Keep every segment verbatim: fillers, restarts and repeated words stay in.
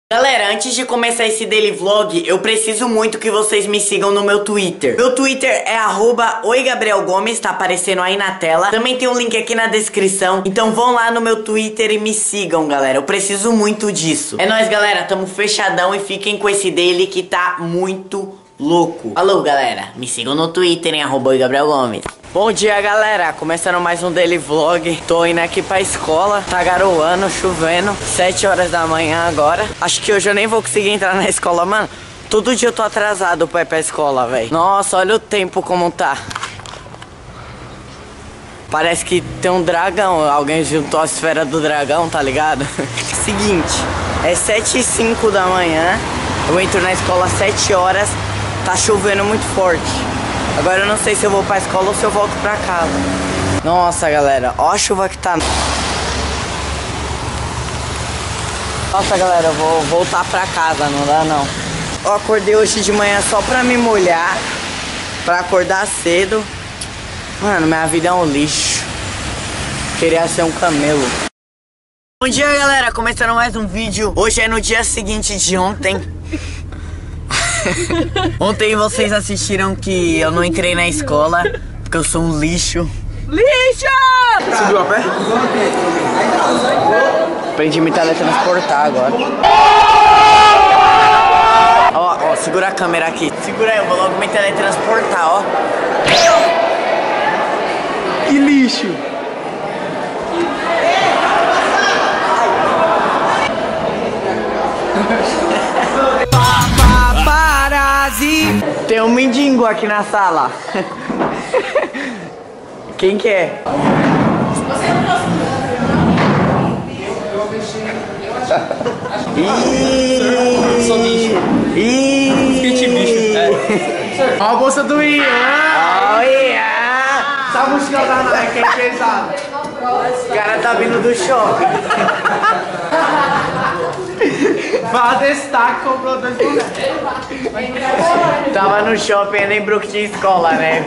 Galera, antes de começar esse daily vlog, eu preciso muito que vocês me sigam no meu Twitter. Meu Twitter é arroba Oi Gabriel Gomes, tá aparecendo aí na tela. Também tem um link aqui na descrição. Então vão lá no meu Twitter e me sigam, galera. Eu preciso muito disso. É nóis, galera, tamo fechadão e fiquem com esse daily que tá muito louco. Falou, galera, me sigam no Twitter em arroba Oi Gabriel Gomes. Bom dia, galera, começando mais um daily vlog. Tô indo aqui pra escola, tá garoando, chovendo, sete horas da manhã agora. Acho que hoje eu nem vou conseguir entrar na escola, mano. Todo dia eu tô atrasado pra ir pra escola, velho. Nossa, olha o tempo como tá. Parece que tem um dragão, alguém juntou a esfera do dragão, tá ligado? Seguinte, é sete e cinco da manhã, eu entro na escola às sete horas, tá chovendo muito forte. Agora eu não sei se eu vou pra escola ou se eu volto pra casa. Nossa, galera, ó a chuva que tá. Nossa, galera, eu vou voltar pra casa, não dá não. Eu acordei hoje de manhã só pra me molhar, pra acordar cedo. Mano, minha vida é um lixo. Queria ser um camelo. Bom dia, galera, começando mais um vídeo. Hoje é no dia seguinte de ontem. Ontem vocês assistiram que eu não entrei na escola porque eu sou um lixo. Lixo! Subiu a pé? Aprendi a me teletransportar agora. Ó, ó, segura a câmera aqui. Segura aí, eu vou logo me teletransportar, ó. Que lixo! Tem um mendigo aqui na sala. Quem que é? Ih! Sou bicho. Ih! Skate bicho. É. Ó a bolsa do Ian! Olha! Essa mochila da Nike é pesada. O cara tá vindo do shopping. Fala destaque, comprou dois bonecos. Tava no shopping e lembrou que tinha escola, né?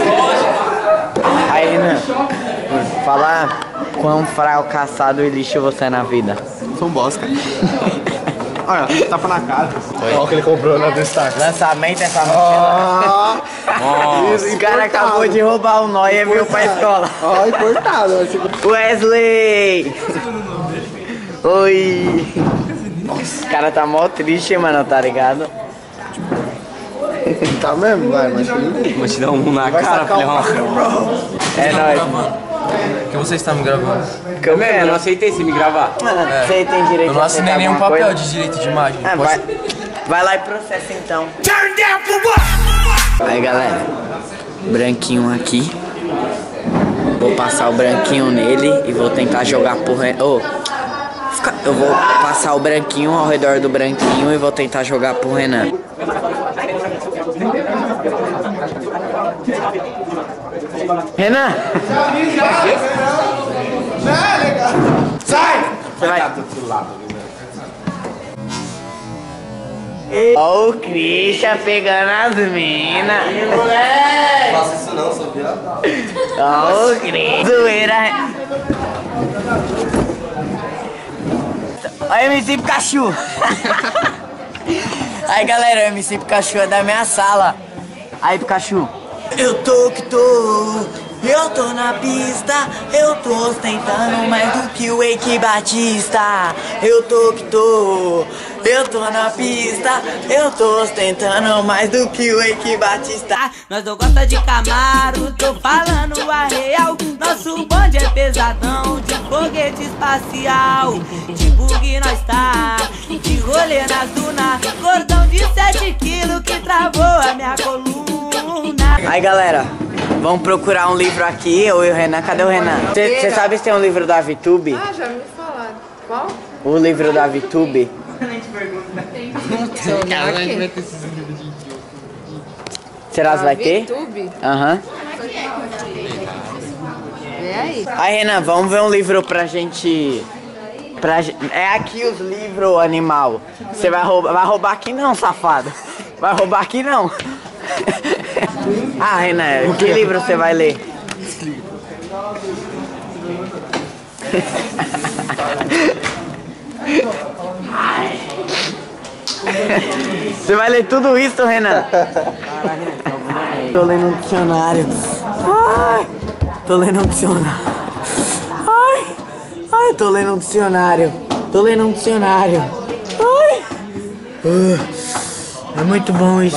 Aí, Renan, fala quão fracassado e lixo você é na vida. Sou um bosta. Olha, tapa na cara. Olha o que ele comprou na destaque. Lançamento essa mochila. Nossa, O cara acabou de roubar o Noia e veio pra escola. Ó, importado. Wesley! Oi! Nossa, o cara tá mó triste, mano, tá ligado? Tá mesmo? Vai, mas Vou te dar um na cara, filhão. É nóis, mano. Que você está me gravando? Câmera, Eu não aceitei se me gravar. Mano, você tem direito Eu não a assinei aceitar nenhum alguma papel coisa? de direito de imagem. Ah, Posso- vai, vai lá e processa então. Aí, galera, branquinho aqui. Vou passar o branquinho nele e vou tentar jogar por... Oh, fica... Eu vou passar o branquinho ao redor do branquinho e vou tentar jogar pro Renan. Renan! sai! Vai. Ó o Christian pegando as minas. Não faça isso não, sou viado. Ó o Christian. Zoeira. Ó o M C Pikachu. Aí, galera, o M C Pikachu é da minha sala. Aí, Pikachu. Eu tô que tô, eu tô na pista, eu tô ostentando mais do que o Eike Batista. Eu tô que tô, eu tô na pista, eu tô ostentando mais do que o Eike Batista. Nós não gosta de Camaro, tô falando a real. Nosso bonde é pesadão, de foguete espacial. De bug nós tá, de rolê nas dunas. Gordão de sete quilos que travou a minha coluna. Aí, galera, vamos procurar um livro aqui, eu e o Renan. Cadê o Renan? Você sabe se tem um livro da VTube? Ah, já me falaram. Qual? O livro da VTube? Será que vai ter? YouTube? Aham. Vê aí. Aí, Renan, vamos ver um livro pra gente... Pra... gen- É aqui os livros, animal. Você vai roubar... Vai roubar aqui não, safado. Vai roubar aqui não. Ah, Renan, que livro você vai ler? Você vai ler tudo isso, Renan? Tô lendo um dicionário. Ai, tô lendo um dicionário. Ai, ai, tô lendo um dicionário. Tô lendo um dicionário. Ai. Uh, é muito bom isso.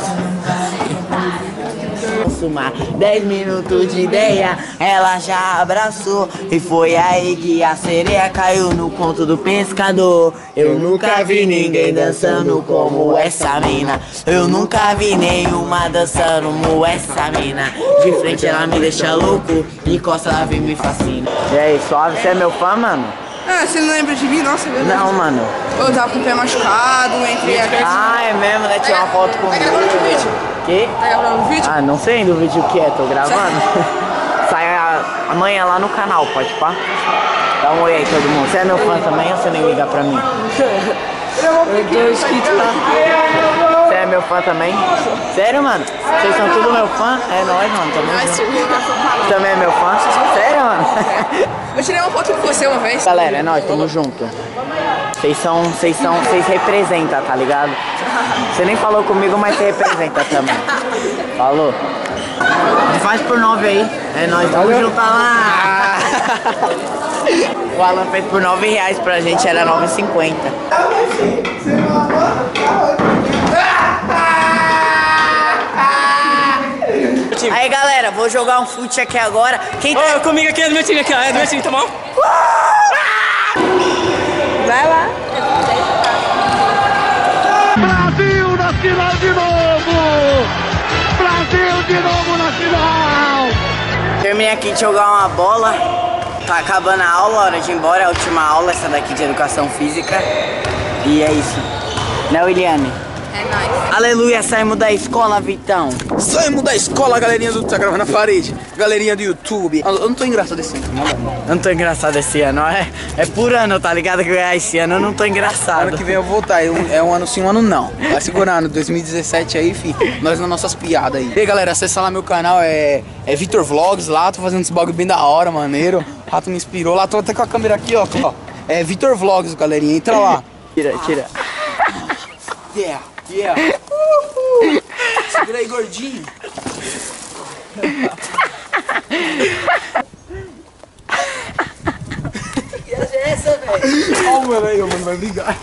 Sumar dez minutos de ideia, ela já abraçou. E foi aí que a sereia caiu no conto do pescador. Eu nunca vi ninguém dançando como essa mina. Eu nunca vi nenhuma dançando como essa mina. De frente ela me deixa louco, de costa ela vem me fascina. E aí, suave, você é meu fã, mano? Ah, você não lembra de mim? Nossa, é verdade. Não, mano. Eu tava com o pé machucado, entrei aqui. Ah, é mesmo, né? Tinha uma foto comigo. Tá gravando o vídeo? Que? Tá gravando o vídeo? Ah, não sei ainda o vídeo que é, tô gravando. Sai a- amanhã lá no canal, pode pá? Dá um oi aí todo mundo. Você é meu fã também ou você nem liga pra mim? Eu tô inscrito lá. Você é meu fã também? Sério, mano? Vocês são tudo meu fã? É nóis, mano. Tamo junto. Você também é meu fã? Sério, mano? Eu tirei uma foto com você uma vez. Galera, é nóis, tamo junto. Vocês são, vocês são, vocês representam, tá ligado? Você nem falou comigo, mas você representa também. Falou? Faz por nove aí. É nóis, tamo junto lá. O Alan fez por nove reais pra gente, era nove e cinquenta. Aí galera, vou jogar um fute aqui agora. Quem tá... Ô, comigo aqui é do meu time aqui, ó. É do meu time, tá bom? Vai lá. Brasil na final de novo! Brasil de novo na final! Terminei aqui de jogar uma bola. Tá acabando a aula, hora de ir embora. É a última aula, essa daqui de educação física. E é isso. Né, Williane? É nóis. Aleluia, saímos da escola, Vitão. Saímos da escola, galerinha do... Tá gravando na parede. Galerinha do YouTube. Eu não tô engraçado esse ano. Eu não tô engraçado esse ano, é? É por ano, tá ligado? Que eu ganhar esse ano eu não tô engraçado. Ano que vem eu vou voltar. É um, é um ano sim, um ano não. Vai segurando. dois mil e dezessete aí, fi. Nós nas nossas piadas aí. E aí, galera, acessa lá meu canal. É, é Vitor Vlogs lá. Tô fazendo esse bagulho bem da hora, maneiro. O rato me inspirou lá. Tô até com a câmera aqui, ó. ó. É Vitor Vlogs, galerinha. Entra lá. Tira, tira. Yeah, yeah. Uhul. Segura aí, gordinho. Ó, o mano aí, o mano vai brigar.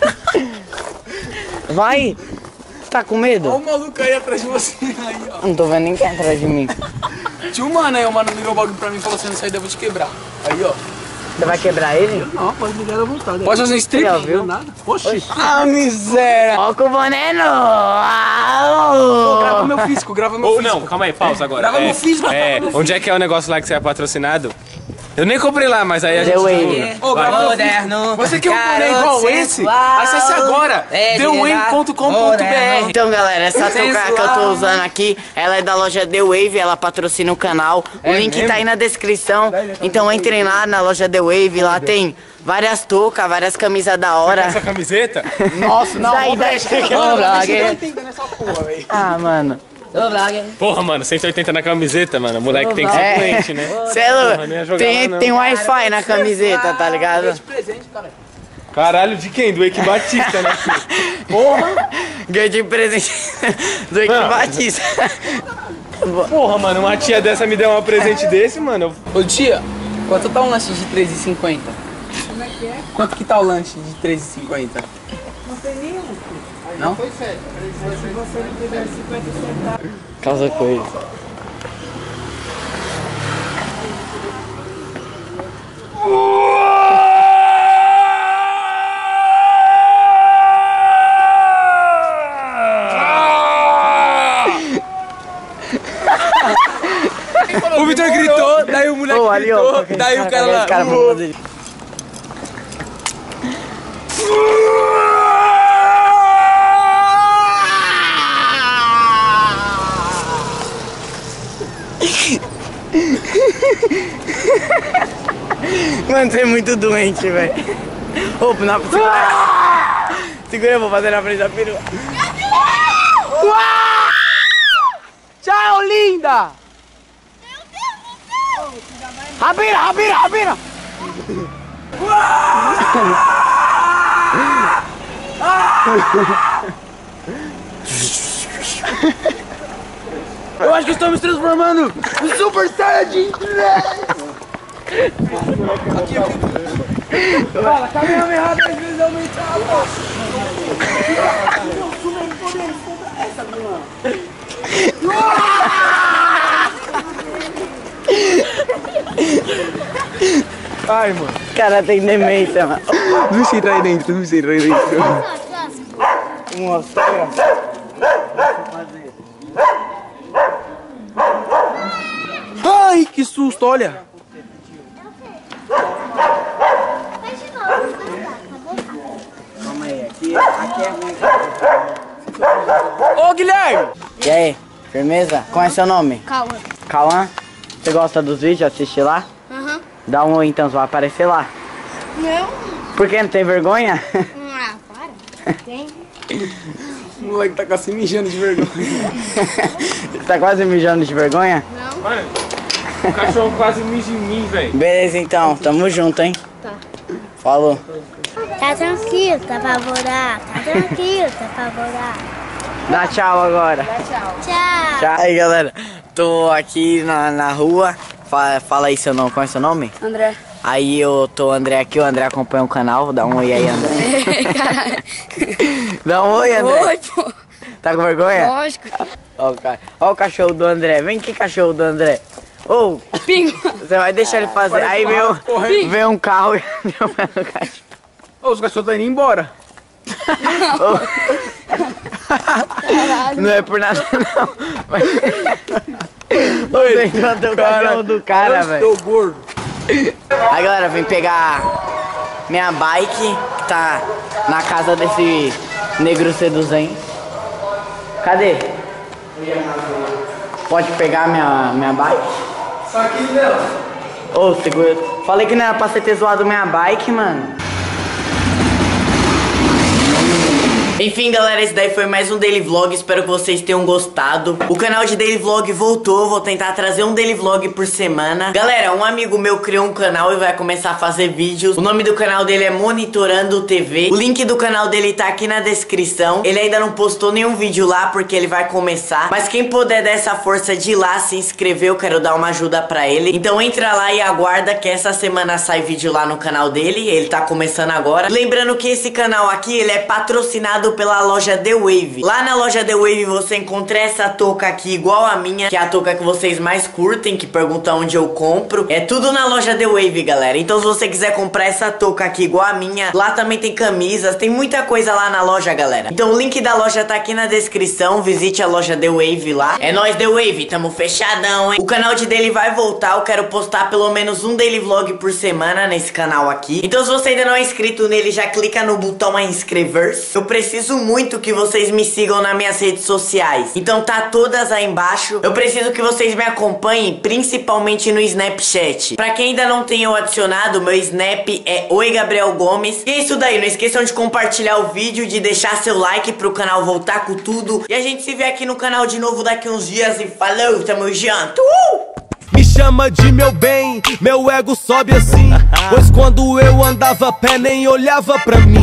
Vai! Tá com Ó medo? o maluco aí atrás de você aí, ó. Não tô vendo ninguém atrás de mim. Tinha um mano aí, o mano virou o bagulho pra mim e falou assim, não sai daí, eu vou te quebrar. Aí, ó. Você vai quebrar ele? Não, pode ligar à vontade. Pode fazer um strip? Aí, ó, viu? Nada. Oxi. Ah, miséria. Ó com o boné no! Grava meu físico, grava meu Ou físico. não, calma aí, pausa agora. Grava é, meu físico. É, onde é que é o negócio lá que você é patrocinado? Eu nem comprei lá, mas aí a gente... The Wave. Ô, grava meu físico. Você quer um boné igual esse? Acesse agora. the wave ponto com ponto b r. Então, galera, essa touca que eu tô usando aqui, ela é da loja The Wave, ela patrocina o canal. O É link mesmo? tá aí na descrição. Então entrem lá na loja The Wave, lá tem várias toucas, várias camisas da hora. Essa camiseta? Nossa, não. Daí, daí. Ô, Braga. Nessa porra, velho. Ah, mano. Porra, mano, cento e oitenta na camiseta, mano. O moleque tem que ser É. doente, né? Cê é louco. Porra, não ia jogar Tem, lá, não. tem Wi-Fi na camiseta, tá ligado? Presente, cara. Caralho, de quem? Do Eike Batista, né? Porra. Ganhei de presente do Eike Não. Batista. Porra, mano, uma tia dessa me deu um presente desse, mano. Ô, tia, quanto tá um lanche de três e cinquenta? Como é que é? Quanto que tá o lanche de três e cinquenta? Não tem nenhum. Não? Foi sério. Se você não tiver cinquenta centavos. Causa coisa. O Vitor gritou, daí o moleque Ô, ali, ó. gritou, daí o cara lá. Os caras vão fazer- Mano, você é muito doente, velho. Ô, na segura. Segura, eu vou fazer na frente da perua. Tchau, linda! Rabira, rabira, rabira! Eu acho que estamos transformando no Super Saiyajin. Aqui, aqui. Fala, Kamehameha dez vezes aumentar, pô. Ai, mano. O cara tem demência, mano. Não se entra aí dentro, não se entra aí dentro. Nossa, Ai, que susto, olha. calma aí, aqui, aqui é ruim. Ô, Guilherme! E aí, firmeza? Qual é seu nome? Cauã. Cauã? Você gosta dos vídeos? Assiste lá? Aham. Dá um oi então, você vai aparecer lá. Não. Por que? Não tem vergonha? Ah, para. Tem. O moleque tá quase mijando de vergonha. Você tá quase mijando de vergonha? Não. Mano, o cachorro quase mija em mim, velho. Beleza então, tamo junto, hein? Tá. Falou. Tá tranquilo, tá favorável. Tá tranquilo, tá favorável. Dá tchau agora. Tchau. Tchau. Tchau. Aí galera, tô aqui na, na rua. Fala, fala aí seu nome, qual é seu nome? André. Aí eu tô o André aqui, o André acompanha o canal. Dá um oi aí, André. Caralho. Dá um oi, André. Oi, pô. Tá com vergonha? Lógico. Ó o, ca... Ó o cachorro do André. Vem aqui, cachorro do André. Ô, Pingo. você vai deixar ele fazer. Aí vem, um, vem um carro e deu pé no cachorro. Ô, os cachorros estão indo embora. Não é por nada não. Mas... Você encontrou o cachorro do cara, velho. Eu estou gordo. Aí galera, vem pegar minha bike que tá na casa desse negro seduzente. Cadê? Pode pegar minha, minha bike? Só aqui, Léo. Ô, segura. Falei que não era pra você ter zoado minha bike, mano. Enfim, galera, esse daí foi mais um Daily Vlog, espero que vocês tenham gostado. O canal de Daily Vlog voltou, vou tentar trazer um Daily Vlog por semana. Galera, um amigo meu criou um canal e vai começar a fazer vídeos. O nome do canal dele é Monitorando T V. O link do canal dele tá aqui na descrição. Ele ainda não postou nenhum vídeo lá porque ele vai começar. Mas quem puder dar essa força de ir lá, se inscrever, eu quero dar uma ajuda pra ele. Então entra lá e aguarda que essa semana sai vídeo lá no canal dele. Ele tá começando agora. Lembrando que esse canal aqui, ele é patrocinado pela loja The Wave. Lá na loja The Wave você encontra essa touca aqui igual a minha, que é a touca que vocês mais curtem, que pergunta onde eu compro. É tudo na loja The Wave, galera. Então se você quiser comprar essa touca aqui igual a minha, lá também tem camisas, tem muita coisa lá na loja, galera. Então o link da loja tá aqui na descrição, visite a loja The Wave lá. É nóis, The Wave, tamo fechadão, hein? O canal de dele vai voltar, eu quero postar pelo menos um Daily Vlog por semana nesse canal aqui. Então se você ainda não é inscrito nele, já clica no botão a inscrever-se. Eu preciso muito que vocês me sigam nas minhas redes sociais. Então tá todas aí embaixo. Eu preciso que vocês me acompanhem, principalmente no Snapchat. Pra quem ainda não tem eu adicionado, meu Snap é Oi Gabriel Gomes. E é isso daí, não esqueçam de compartilhar o vídeo, de deixar seu like pro canal voltar com tudo. E a gente se vê aqui no canal de novo daqui uns dias. E falou, tamo junto! Uh! Me chama de meu bem, meu ego sobe assim. Pois quando eu andava a pé nem olhava pra mim.